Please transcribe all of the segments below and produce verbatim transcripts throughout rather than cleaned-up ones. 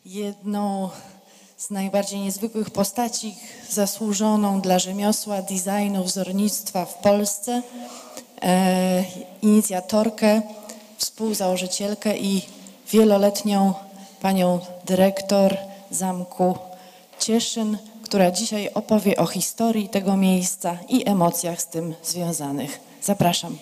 jedną z najbardziej niezwykłych postaci, zasłużoną dla rzemiosła, designu, wzornictwa w Polsce, e, inicjatorkę, współzałożycielkę i wieloletnią panią dyrektor Zamku Cieszyn, która dzisiaj opowie o historii tego miejsca i emocjach z tym związanych. Zapraszam.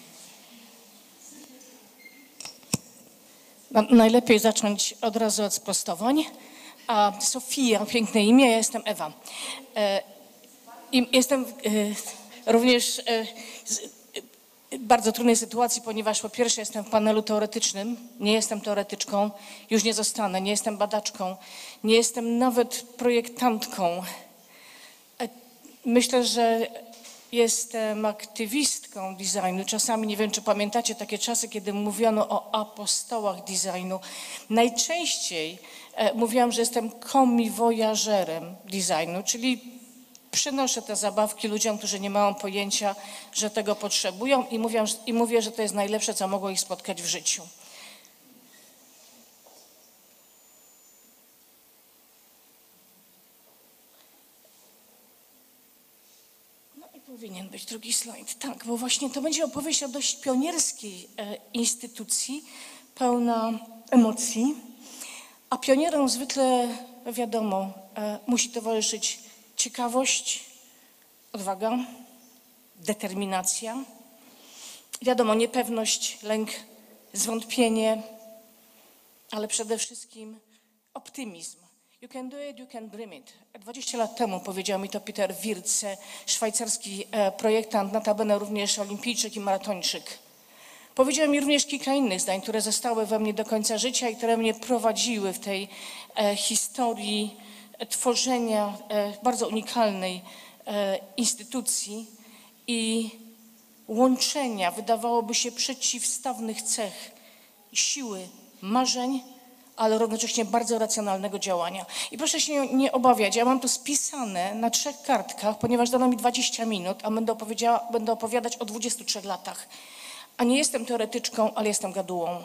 No, najlepiej zacząć od razu od sprostowań. A Sofia, piękne imię, ja jestem Ewa. E, i jestem e, również e, z e, bardzo trudnej sytuacji, ponieważ po pierwsze jestem w panelu teoretycznym, nie jestem teoretyczką, już nie zostanę, nie jestem badaczką, nie jestem nawet projektantką. E, myślę, że jestem aktywistką designu. Czasami, nie wiem, czy pamiętacie takie czasy, kiedy mówiono o apostołach designu. Najczęściej e, mówiłam, że jestem komiwojażerem designu, czyli przynoszę te zabawki ludziom, którzy nie mają pojęcia, że tego potrzebują i mówię, i mówię, że to jest najlepsze, co mogło ich spotkać w życiu. Powinien być drugi slajd. Tak, bo właśnie to będzie opowieść o dość pionierskiej e, instytucji, pełna emocji, a pionierom zwykle, wiadomo, e, musi towarzyszyć ciekawość, odwaga, determinacja, wiadomo, niepewność, lęk, zwątpienie, ale przede wszystkim optymizm. You can do it, you can dream it. dwadzieścia lat temu powiedział mi to Peter Wirtz, szwajcarski projektant, notabene również olimpijczyk i maratończyk. Powiedział mi również kilka innych zdań, które zostały we mnie do końca życia i które mnie prowadziły w tej e, historii e, tworzenia e, bardzo unikalnej e, instytucji i łączenia, wydawałoby się, przeciwstawnych cech, siły, marzeń, ale równocześnie bardzo racjonalnego działania. I proszę się nie, nie obawiać, ja mam to spisane na trzech kartkach, ponieważ dano mi dwadzieścia minut, a będę, będę opowiadać o dwudziestu trzech latach. A nie jestem teoretyczką, ale jestem gadułą.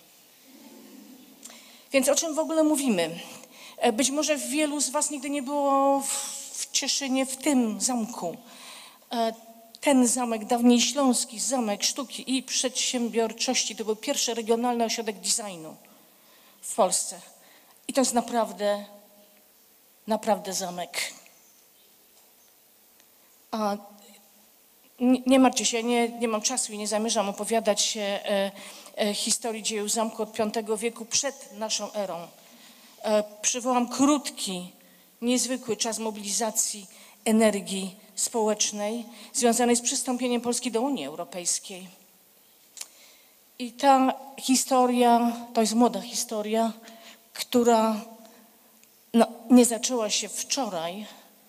Więc o czym w ogóle mówimy? Być może wielu z was nigdy nie było w Cieszynie, w tym zamku. Ten zamek, dawniej Śląski Zamek Sztuki i Przedsiębiorczości, to był pierwszy regionalny ośrodek designu w Polsce. I to jest naprawdę, naprawdę zamek. A nie, nie martwcie się, nie, nie mam czasu i nie zamierzam opowiadać e, e, historii dziejów zamku od piątego wieku przed naszą erą. E, przywołam krótki, niezwykły czas mobilizacji energii społecznej związanej z przystąpieniem Polski do Unii Europejskiej. I ta historia, to jest młoda historia, która no, nie zaczęła się wczoraj,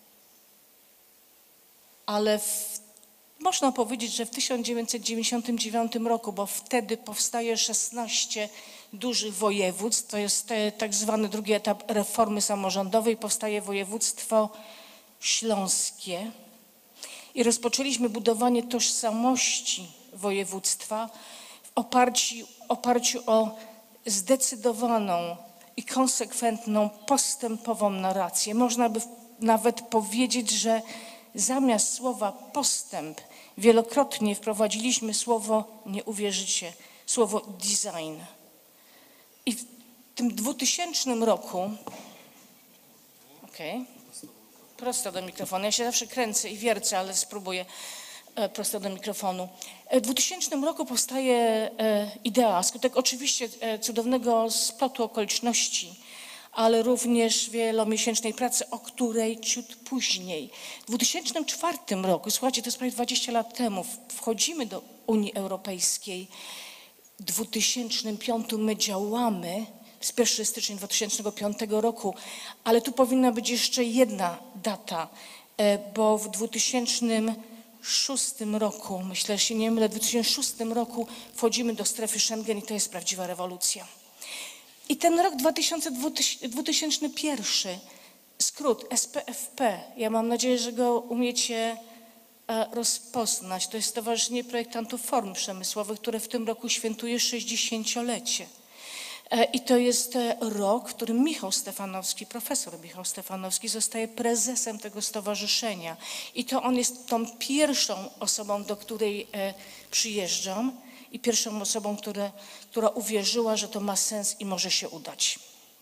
ale w, można powiedzieć, że w tysiąc dziewięćset dziewięćdziesiątym dziewiątym roku, bo wtedy powstaje szesnaście dużych województw, to jest te, tak zwany drugi etap reformy samorządowej, powstaje województwo śląskie i rozpoczęliśmy budowanie tożsamości województwa w oparciu, oparciu o zdecydowaną i konsekwentną, postępową narrację. Można by nawet powiedzieć, że zamiast słowa postęp wielokrotnie wprowadziliśmy słowo, nie uwierzycie, słowo design. I w tym dwutysięcznym roku, okej, okay, prosto do mikrofonu, ja się zawsze kręcę i wiercę, ale spróbuję prosto do mikrofonu. W dwutysięcznym roku powstaje idea, skutek oczywiście cudownego splotu okoliczności, ale również wielomiesięcznej pracy, o której ciut później. W dwa tysiące czwartym roku, słuchajcie, to jest prawie dwadzieścia lat temu, wchodzimy do Unii Europejskiej. W dwa tysiące piątym my działamy z pierwszego stycznia dwa tysiące piątego roku, ale tu powinna być jeszcze jedna data, bo w dwa tysiące szóstym roku, myślę, że się nie mylę, w dwa tysiące szóstym roku wchodzimy do strefy Schengen i to jest prawdziwa rewolucja. I ten rok dwa tysiące pierwszy, skrót S P F P, ja mam nadzieję, że go umiecie rozpoznać. To jest Stowarzyszenie Projektantów Form Przemysłowych, które w tym roku świętuje sześćdziesięciolecie. I to jest rok, w którym Michał Stefanowski, profesor Michał Stefanowski zostaje prezesem tego stowarzyszenia. I to on jest tą pierwszą osobą, do której przyjeżdżam i pierwszą osobą, które, która uwierzyła, że to ma sens i może się udać.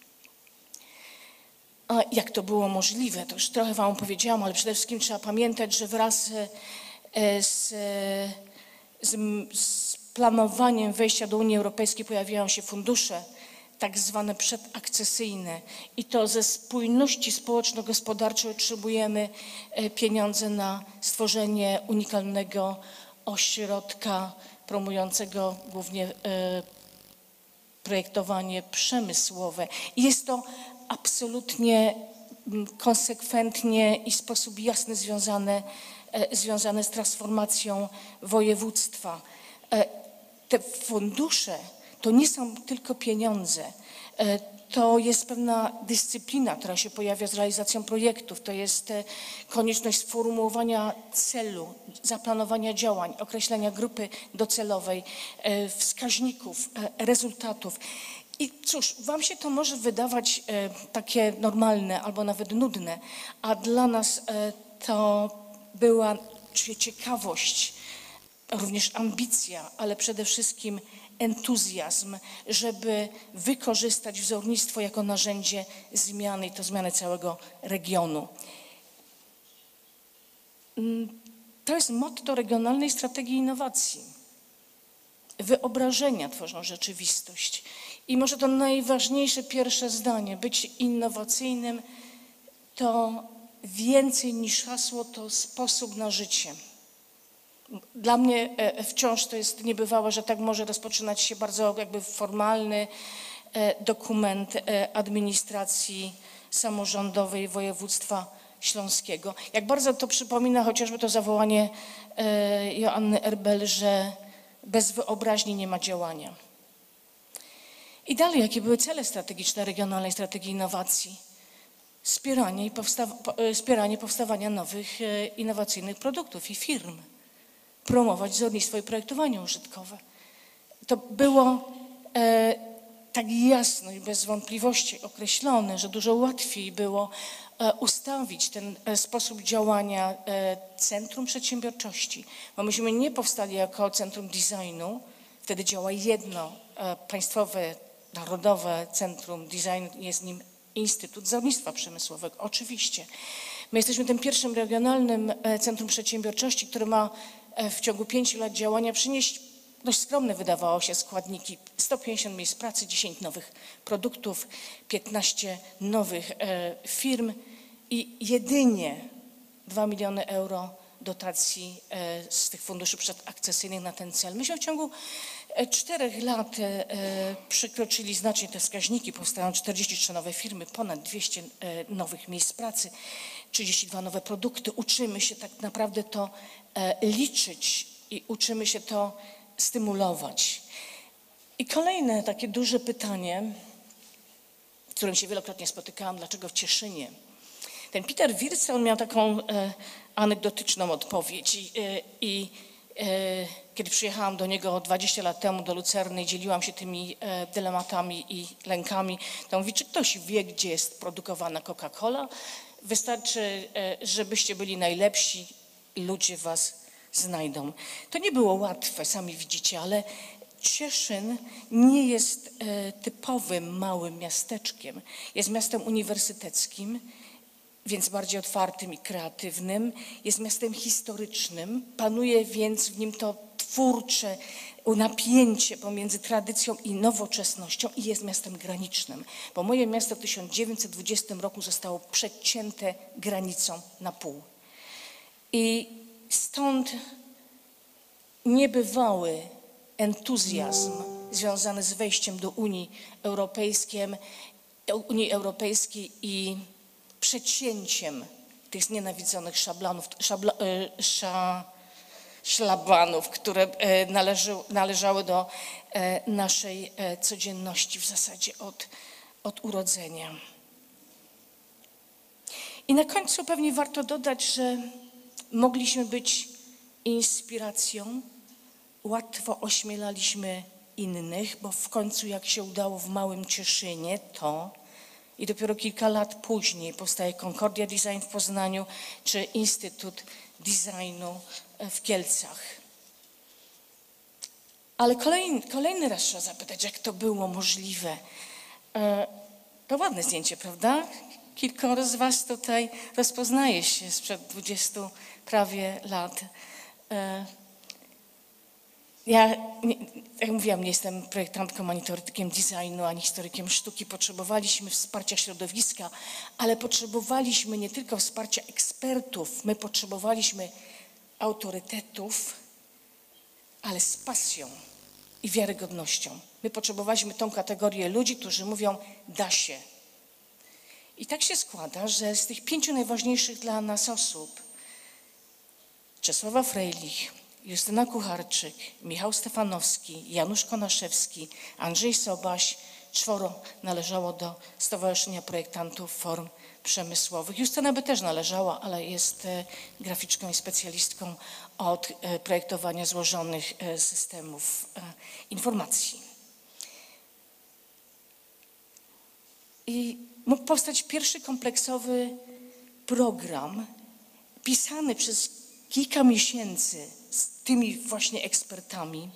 A jak to było możliwe? To już trochę wam powiedziałam, ale przede wszystkim trzeba pamiętać, że wraz z, z, z planowaniem wejścia do Unii Europejskiej pojawiają się fundusze tak zwane przedakcesyjne i to ze spójności społeczno-gospodarczej otrzymujemy pieniądze na stworzenie unikalnego ośrodka promującego głównie projektowanie przemysłowe. I jest to absolutnie konsekwentnie i w sposób jasny związane, związane z transformacją województwa. Te fundusze to nie są tylko pieniądze, to jest pewna dyscyplina, która się pojawia z realizacją projektów, to jest konieczność sformułowania celu, zaplanowania działań, określenia grupy docelowej, wskaźników, rezultatów. I cóż, wam się to może wydawać takie normalne albo nawet nudne, a dla nas to była ciekawość, również ambicja, ale przede wszystkim entuzjazm, żeby wykorzystać wzornictwo jako narzędzie zmiany i to zmiany całego regionu. To jest motto regionalnej strategii innowacji. Wyobrażenia tworzą rzeczywistość. I może to najważniejsze pierwsze zdanie, być innowacyjnym to więcej niż hasło, to sposób na życie. Dla mnie wciąż to jest niebywałe, że tak może rozpoczynać się bardzo jakby formalny dokument administracji samorządowej województwa śląskiego. Jak bardzo to przypomina chociażby to zawołanie Joanny Erbel, że bez wyobraźni nie ma działania. I dalej, jakie były cele strategiczne regionalnej strategii innowacji? Wspieranie, i powsta- wspieranie powstawania nowych innowacyjnych produktów i firm. Promować wzornictwo i projektowanie użytkowe. To było e, tak jasno i bez wątpliwości określone, że dużo łatwiej było e, ustawić ten e, sposób działania e, Centrum Przedsiębiorczości. Bo myśmy nie powstali jako Centrum Designu, wtedy działa jedno e, państwowe, narodowe Centrum Designu, jest nim Instytut Wzornictwa Przemysłowego, oczywiście. My jesteśmy tym pierwszym regionalnym e, Centrum Przedsiębiorczości, które ma w ciągu pięciu lat działania przynieść dość skromne, wydawało się, składniki. sto pięćdziesiąt miejsc pracy, dziesięć nowych produktów, piętnaście nowych e, firm i jedynie dwa miliony euro dotacji e, z tych funduszy przedakcesyjnych na ten cel. Myśmy w ciągu e, czterech lat e, przekroczyli znacznie te wskaźniki. Powstają czterdzieści trzy nowe firmy, ponad dwieście e, nowych miejsc pracy, trzydzieści dwa nowe produkty. Uczymy się tak naprawdę to e, liczyć i uczymy się to stymulować. I kolejne takie duże pytanie, z którym się wielokrotnie spotykałam, dlaczego w Cieszynie? Ten Peter Wirtz, on miał taką e, anegdotyczną odpowiedź i, e, i e, kiedy przyjechałam do niego dwadzieścia lat temu do Lucerny i dzieliłam się tymi e, dylematami i lękami, to mówi, czy ktoś wie, gdzie jest produkowana Coca-Cola? Wystarczy, e, żebyście byli najlepsi i ludzie was znajdą. To nie było łatwe, sami widzicie, ale Cieszyn nie jest e, typowym małym miasteczkiem. Jest miastem uniwersyteckim, więc bardziej otwartym i kreatywnym. Jest miastem historycznym, panuje więc w nim to twórcze napięcie pomiędzy tradycją i nowoczesnością i jest miastem granicznym, bo moje miasto w tysiąc dziewięćset dwudziestym roku zostało przecięte granicą na pół. I stąd niebywały entuzjazm związany z wejściem do Unii Europejskiej, Unii Europejskiej i przecięciem tych znienawidzonych szablanów, szabla, sza, szlabanów, które należy, należały do naszej codzienności w zasadzie od, od urodzenia. I na końcu pewnie warto dodać, że mogliśmy być inspiracją, łatwo ośmielaliśmy innych, bo w końcu jak się udało w Małym Cieszynie, to i dopiero kilka lat później powstaje Concordia Design w Poznaniu czy Instytut Designu w Kielcach. Ale kolejny, kolejny raz trzeba zapytać, jak to było możliwe. To ładne zdjęcie, prawda? Kilkoro z was tutaj rozpoznaje się sprzed dwudziestu prawie lat. Ja, nie, jak mówiłam, nie jestem projektantką, ani teoretykiem designu, ani historykiem sztuki. Potrzebowaliśmy wsparcia środowiska, ale potrzebowaliśmy nie tylko wsparcia ekspertów, my potrzebowaliśmy autorytetów, ale z pasją i wiarygodnością. My potrzebowaliśmy tą kategorię ludzi, którzy mówią, da się. I tak się składa, że z tych pięciu najważniejszych dla nas osób, Czesława Frejlich, Justyna Kucharczyk, Michał Stefanowski, Janusz Konaszewski, Andrzej Sobaś, czworo należało do Stowarzyszenia Projektantów Form Przemysłowych. Justyna by też należała, ale jest graficzką i specjalistką od projektowania złożonych systemów informacji. I mógł powstać pierwszy kompleksowy program pisany przez kilka miesięcy z tymi właśnie ekspertami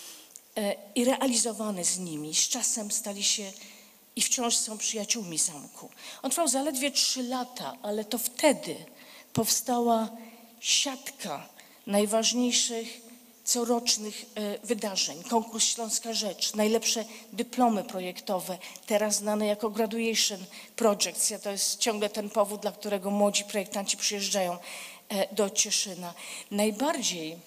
i realizowany z nimi. Z czasem stali się i wciąż są przyjaciółmi zamku. On trwał zaledwie trzy lata, ale to wtedy powstała siatka najważniejszych corocznych wydarzeń. Konkurs Śląska Rzecz, najlepsze dyplomy projektowe, teraz znane jako Graduation Projects. To jest ciągle ten powód, dla którego młodzi projektanci przyjeżdżają do Cieszyna. Najbardziej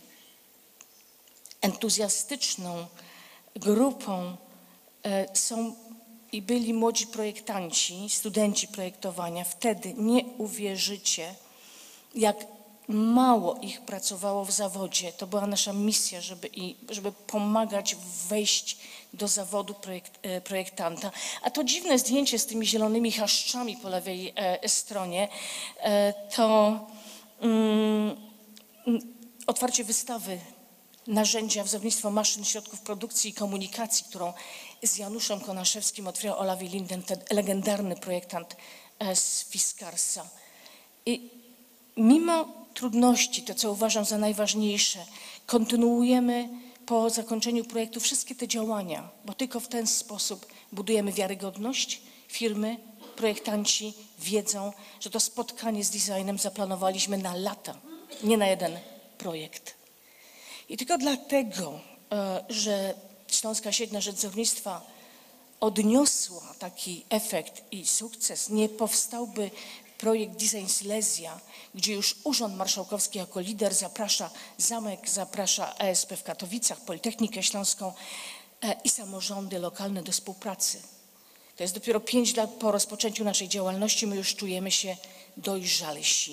entuzjastyczną grupą są i byli młodzi projektanci, studenci projektowania. Wtedy nie uwierzycie, jak mało ich pracowało w zawodzie. To była nasza misja, żeby, i, żeby pomagać wejść do zawodu projekt, projektanta. A to dziwne zdjęcie z tymi zielonymi chaszczami po lewej e, stronie e, to mm, otwarcie wystawy narzędzia wzornictwa maszyn, środków produkcji i komunikacji, którą z Januszem Konaszewskim otwierał Olavi Linden, ten legendarny projektant z Fiskarsa. I mimo trudności, to co uważam za najważniejsze, kontynuujemy po zakończeniu projektu wszystkie te działania, bo tylko w ten sposób budujemy wiarygodność firmy. Projektanci wiedzą, że to spotkanie z designem zaplanowaliśmy na lata, nie na jeden projekt. I tylko dlatego, że Śląska Sieć na Rzecz Wzornictwa odniosła taki efekt i sukces, nie powstałby projekt Design Silesia, gdzie już Urząd Marszałkowski jako lider zaprasza zamek, zaprasza A S P w Katowicach, Politechnikę Śląską i samorządy lokalne do współpracy. To jest dopiero pięć lat po rozpoczęciu naszej działalności, my już czujemy się dojrzalsi.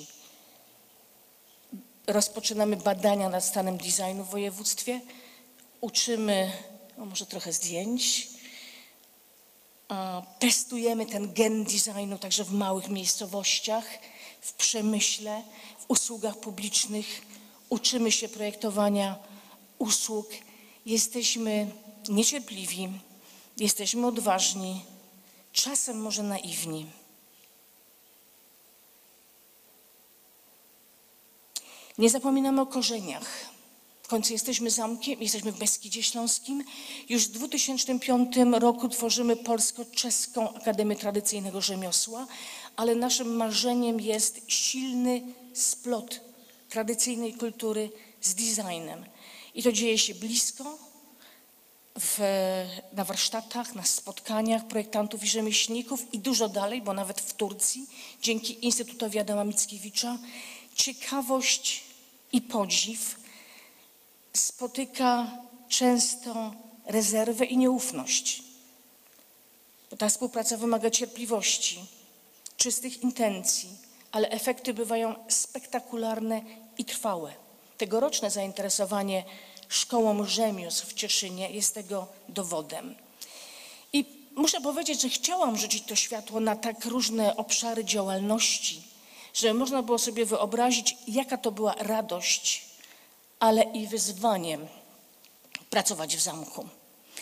Rozpoczynamy badania nad stanem designu w województwie, uczymy, no może trochę zdjęć, testujemy ten gen designu także w małych miejscowościach, w przemyśle, w usługach publicznych, uczymy się projektowania usług, jesteśmy niecierpliwi, jesteśmy odważni, czasem może naiwni. Nie zapominamy o korzeniach. W końcu jesteśmy zamkiem, jesteśmy w Beskidzie Śląskim. Już w dwa tysiące piątym roku tworzymy Polsko-Czeską Akademię Tradycyjnego Rzemiosła, ale naszym marzeniem jest silny splot tradycyjnej kultury z designem. I to dzieje się blisko, w, na warsztatach, na spotkaniach projektantów i rzemieślników i dużo dalej, bo nawet w Turcji, dzięki Instytutowi Adama Mickiewicza, ciekawość i podziw spotyka często rezerwę i nieufność. Bo ta współpraca wymaga cierpliwości, czystych intencji, ale efekty bywają spektakularne i trwałe. Tegoroczne zainteresowanie Szkołą Rzemiosł w Cieszynie jest tego dowodem. I muszę powiedzieć, że chciałam rzucić to światło na tak różne obszary działalności, żeby można było sobie wyobrazić, jaka to była radość, ale i wyzwanie pracować w zamku.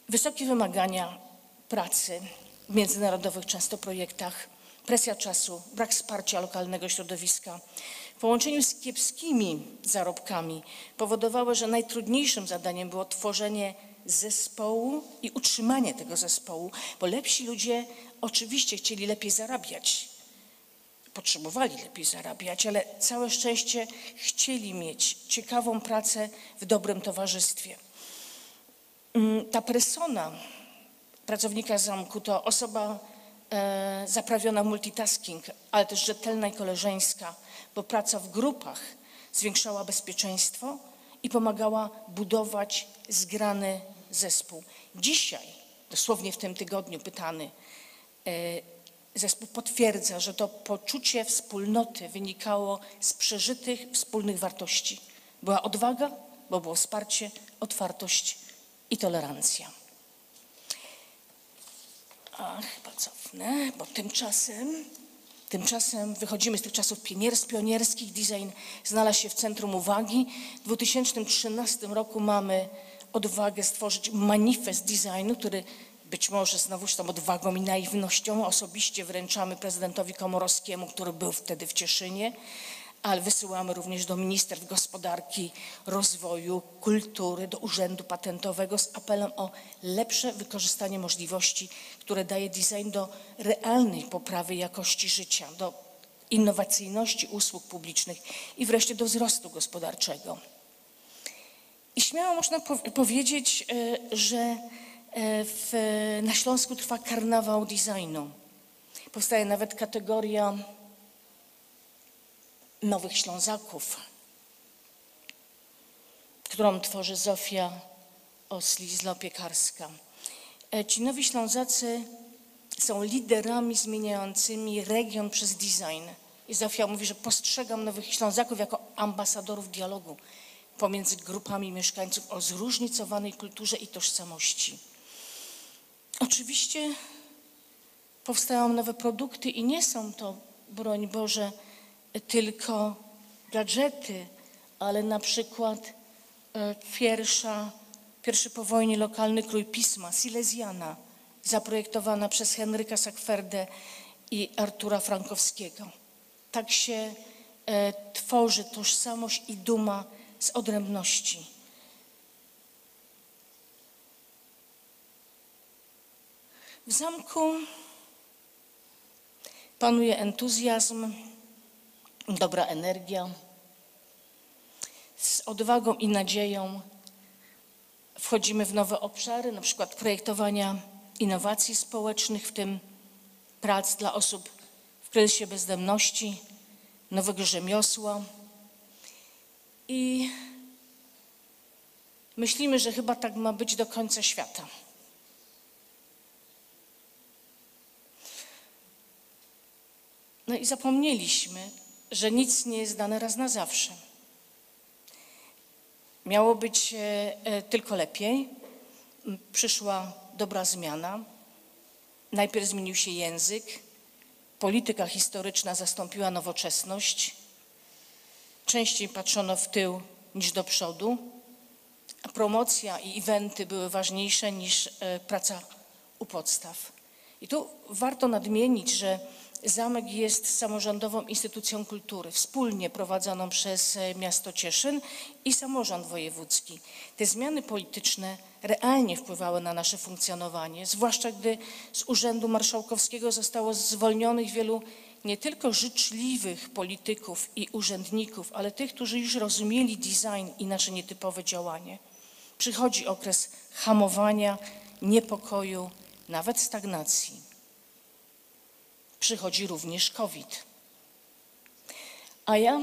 Wysokie wymagania pracy w międzynarodowych często projektach, presja czasu, brak wsparcia lokalnego środowiska w połączeniu z kiepskimi zarobkami powodowały, że najtrudniejszym zadaniem było tworzenie zespołu i utrzymanie tego zespołu, bo lepsi ludzie oczywiście chcieli lepiej zarabiać, potrzebowali lepiej zarabiać, ale całe szczęście chcieli mieć ciekawą pracę w dobrym towarzystwie. Ta persona pracownika zamku to osoba e, zaprawiona w multitasking, ale też rzetelna i koleżeńska, bo praca w grupach zwiększała bezpieczeństwo i pomagała budować zgrany zespół. Dzisiaj, dosłownie w tym tygodniu pytany, e, zespół potwierdza, że to poczucie wspólnoty wynikało z przeżytych wspólnych wartości. Była odwaga, bo było wsparcie, otwartość i tolerancja. A chyba cofnę, bo tymczasem, tymczasem wychodzimy z tych czasów pionierskich. Design znalazł się w centrum uwagi. W dwa tysiące trzynastym roku mamy odwagę stworzyć manifest designu, który być może znowuż tą odwagą i naiwnością osobiście wręczamy prezydentowi Komorowskiemu, który był wtedy w Cieszynie, ale wysyłamy również do ministerstw gospodarki, rozwoju, kultury, do Urzędu Patentowego z apelem o lepsze wykorzystanie możliwości, które daje design do realnej poprawy jakości życia, do innowacyjności usług publicznych i wreszcie do wzrostu gospodarczego. I śmiało można powiedzieć, że w, na Śląsku trwa karnawał designu. Powstaje nawet kategoria nowych Ślązaków, którą tworzy Zofia Osli-Zlopiekarska. Ci nowi Ślązacy są liderami zmieniającymi region przez design. I Zofia mówi, że postrzegam nowych Ślązaków jako ambasadorów dialogu pomiędzy grupami mieszkańców o zróżnicowanej kulturze i tożsamości. Oczywiście powstają nowe produkty i nie są to, broń Boże, tylko gadżety, ale na przykład pierwsza, pierwszy po wojnie lokalny krój pisma, Silesiana, zaprojektowana przez Henryka Sackwerdę i Artura Frankowskiego. Tak się e, tworzy tożsamość i duma z odrębności. W zamku panuje entuzjazm, dobra energia. Z odwagą i nadzieją wchodzimy w nowe obszary, na przykład projektowania innowacji społecznych, w tym prac dla osób w kryzysie bezdomności, nowego rzemiosła. I myślimy, że chyba tak ma być do końca świata. No i zapomnieliśmy, że nic nie jest dane raz na zawsze. Miało być e, tylko lepiej. Przyszła dobra zmiana. Najpierw zmienił się język. Polityka historyczna zastąpiła nowoczesność. Częściej patrzono w tył niż do przodu. A promocja i eventy były ważniejsze niż e, praca u podstaw. I tu warto nadmienić, że zamek jest samorządową instytucją kultury, wspólnie prowadzoną przez miasto Cieszyn i samorząd wojewódzki. Te zmiany polityczne realnie wpływały na nasze funkcjonowanie, zwłaszcza gdy z Urzędu Marszałkowskiego zostało zwolnionych wielu nie tylko życzliwych polityków i urzędników, ale tych, którzy już rozumieli design i nasze nietypowe działanie. Przychodzi okres hamowania, niepokoju, nawet stagnacji. Przychodzi również COVID. A ja,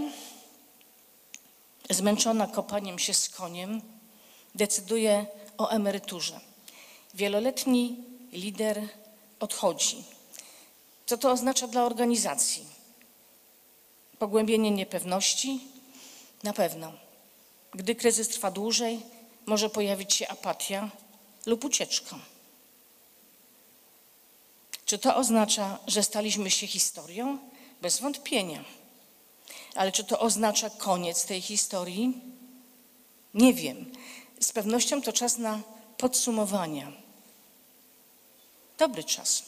zmęczona kopaniem się z koniem, decyduję o emeryturze. Wieloletni lider odchodzi. Co to oznacza dla organizacji? Pogłębienie niepewności? Na pewno. Gdy kryzys trwa dłużej, może pojawić się apatia lub ucieczka. Czy to oznacza, że staliśmy się historią? Bez wątpienia. Ale czy to oznacza koniec tej historii? Nie wiem. Z pewnością to czas na podsumowania. Dobry czas.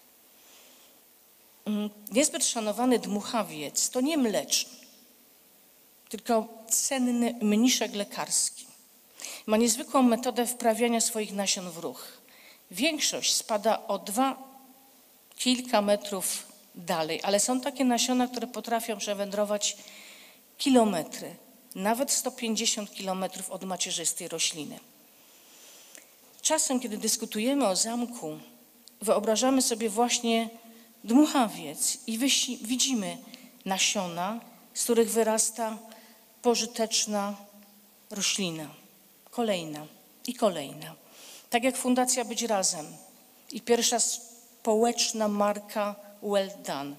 Niezbyt szanowany dmuchawiec to nie mleczny, tylko cenny mniszek lekarski. Ma niezwykłą metodę wprawiania swoich nasion w ruch. Większość spada o dwa kilka metrów dalej, ale są takie nasiona, które potrafią przewędrować kilometry, nawet sto pięćdziesiąt kilometrów od macierzystej rośliny. Czasem, kiedy dyskutujemy o zamku, wyobrażamy sobie właśnie dmuchawiec i widzimy nasiona, z których wyrasta pożyteczna roślina, kolejna i kolejna. Tak jak Fundacja Być Razem i pierwsza społeczna marka Well Done.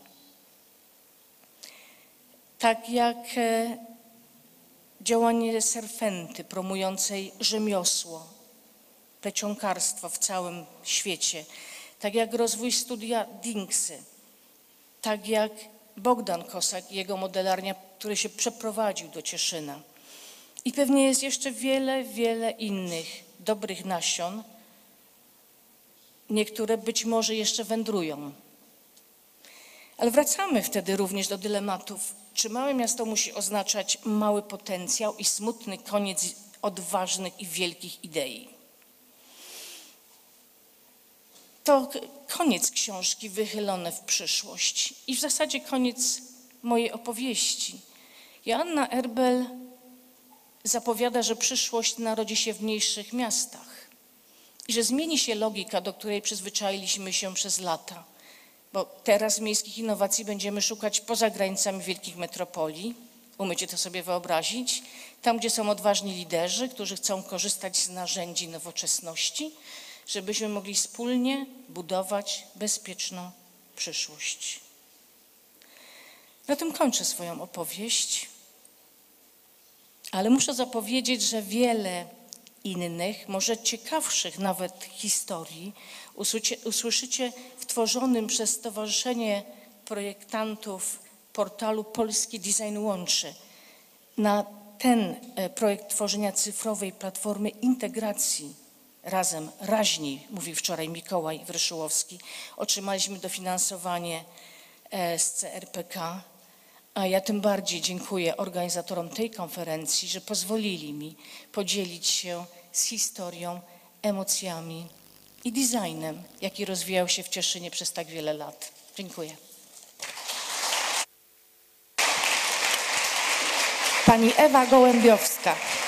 Tak jak działanie Serfenty promującej rzemiosło, plecionkarstwo w całym świecie. Tak jak rozwój studia Dinksy. Tak jak Bogdan Kosak i jego modelarnia, który się przeprowadził do Cieszyna. I pewnie jest jeszcze wiele, wiele innych dobrych nasion. Niektóre być może jeszcze wędrują. Ale wracamy wtedy również do dylematów. Czy małe miasto musi oznaczać mały potencjał i smutny koniec odważnych i wielkich idei? To koniec książki wychylone w przyszłość i w zasadzie koniec mojej opowieści. Joanna Erbel zapowiada, że przyszłość narodzi się w mniejszych miastach i że zmieni się logika, do której przyzwyczailiśmy się przez lata. Bo teraz miejskich innowacji będziemy szukać poza granicami wielkich metropolii. Umiecie to sobie wyobrazić? Tam, gdzie są odważni liderzy, którzy chcą korzystać z narzędzi nowoczesności, żebyśmy mogli wspólnie budować bezpieczną przyszłość. Na tym kończę swoją opowieść, ale muszę zapowiedzieć, że wiele innych, może ciekawszych nawet historii usłyszycie w tworzonym przez Stowarzyszenie Projektantów portalu Polski Design Łączy. Na ten projekt tworzenia cyfrowej platformy integracji razem, raźniej, mówi wczoraj Mikołaj Wryszyłowski, otrzymaliśmy dofinansowanie z C R P K, a ja tym bardziej dziękuję organizatorom tej konferencji, że pozwolili mi podzielić się z historią, emocjami i designem, jaki rozwijał się w Cieszynie przez tak wiele lat. Dziękuję. Pani Ewa Gołębiowska.